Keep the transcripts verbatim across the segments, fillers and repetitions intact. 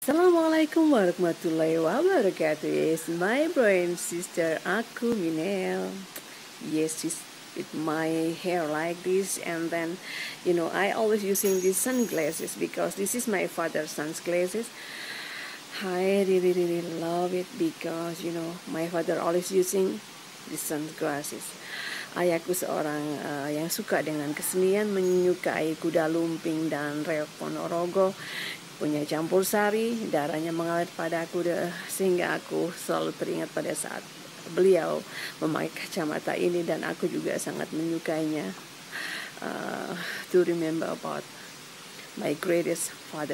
Assalamualaikum warahmatullahi wabarakatuh. Yes, my brother and sister, aku Minel. Yes, she's with my hair like this, and then, you know, I always using these sunglasses because this is my father's sunglasses. I really, really love it because, you know, my father always using these sunglasses. Ayahku seorang uh, yang suka dengan kesenian, menyukai kuda lumping dan reok Ponorogo, punya campur sari, darahnya mengalir padaku sehingga aku selalu teringat pada saat beliau memakai kacamata ini, dan aku juga sangat menyukainya. Uh, to remember about my greatest father.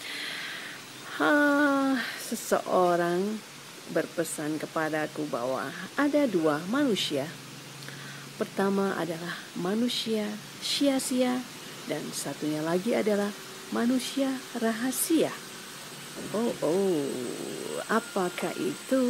Ha, seseorang berpesan kepadaku bahwa ada dua manusia. Pertama adalah manusia sia-sia, dan satunya lagi adalah manusia rahasia. Oh, oh, apakah itu?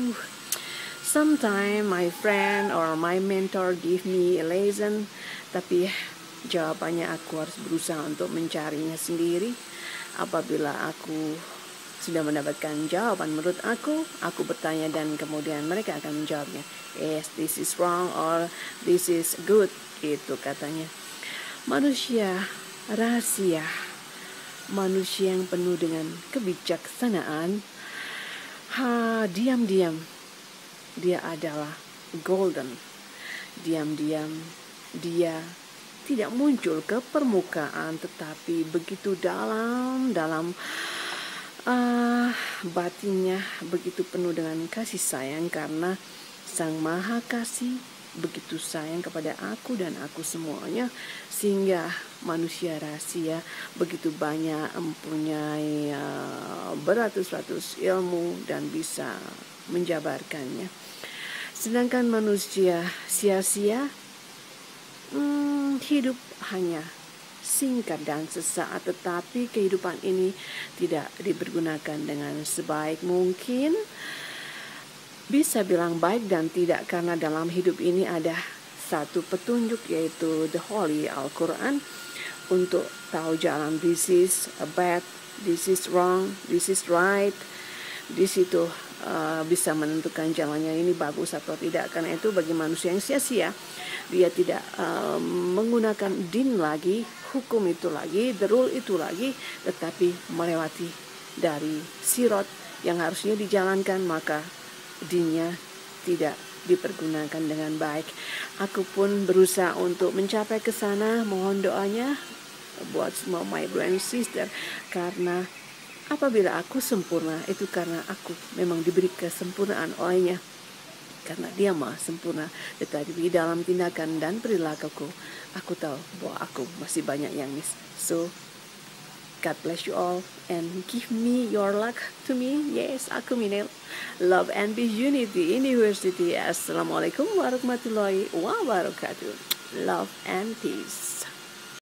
Sometimes my friend or my mentor give me a lesson, tapi jawabannya aku harus berusaha untuk mencarinya sendiri. Apabila aku sudah mendapatkan jawaban menurut aku, aku bertanya dan kemudian mereka akan menjawabnya. Yes, this is wrong or this is good, itu katanya. Manusia rahasia, manusia yang penuh dengan kebijaksanaan. Ha, diam-diam dia adalah golden. Diam-diam dia tidak muncul ke permukaan, tetapi begitu dalam dalam uh, batinnya begitu penuh dengan kasih sayang, karena Sang Maha Kasih begitu sayang kepada aku dan aku semuanya, sehingga manusia rahasia begitu banyak mempunyai uh, beratus-ratus ilmu dan bisa menjabarkannya. Sedangkan manusia sia-sia, hmm, hidup hanya singkat dan sesaat, tetapi kehidupan ini tidak dipergunakan dengan sebaik mungkin. Bisa bilang baik dan tidak, karena dalam hidup ini ada satu petunjuk, yaitu the Holy Al-Quran, untuk tahu jalan. This is bad, this is wrong, this is right. Di situ uh, bisa menentukan jalannya ini bagus atau tidak. Karena itu bagi manusia yang sia-sia, dia tidak uh, menggunakan din lagi, hukum itu lagi, the rule itu lagi, tetapi melewati dari sirot yang harusnya dijalankan, maka dinnya tidak dipergunakan dengan baik. Aku pun berusaha untuk mencapai ke sana. Mohon doanya buat semua my brother and sister, karena apabila aku sempurna, itu karena aku memang diberi kesempurnaan olehnya, karena dia maha sempurna. Tetapi dalam tindakan dan perilakuku, aku tahu bahwa aku masih banyak yang miss. So God bless you all and give me your luck to me. Yes, aku Minel. Love and Peace Unity University. Assalamualaikum warahmatullahi wabarakatuh. Love and peace.